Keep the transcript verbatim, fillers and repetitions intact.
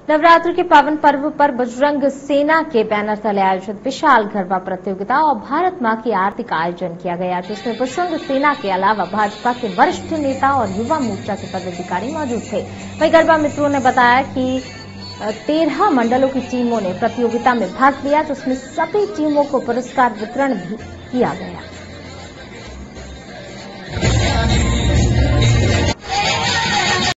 नवरात्र के पावन पर्व पर बजरंग सेना के बैनर तले आयोजित विशाल गरबा प्रतियोगिता और भारत मां की आरती का आयोजन किया गया, जिसमें बजरंग सेना के अलावा भाजपा के वरिष्ठ नेता और युवा मोर्चा के पदाधिकारी मौजूद थे। वहीं गरबा मित्रों ने बताया कि तेरह मंडलों की टीमों ने प्रतियोगिता में भाग लिया, जिसमें सभी टीमों को पुरस्कार वितरण भी किया गया।